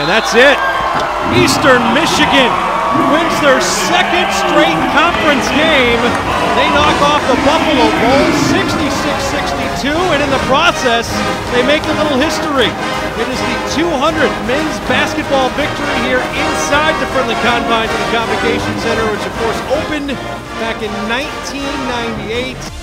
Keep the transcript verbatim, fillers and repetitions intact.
And that's it. Eastern Michigan wins their second straight conference game. They knock off the Buffalo Bulls sixty-six sixty-two, and in the process, they make a little history. It is the two hundredth men's basketball victory here inside the friendly confines of the Convocation Center, which of course opened back in nineteen ninety-eight.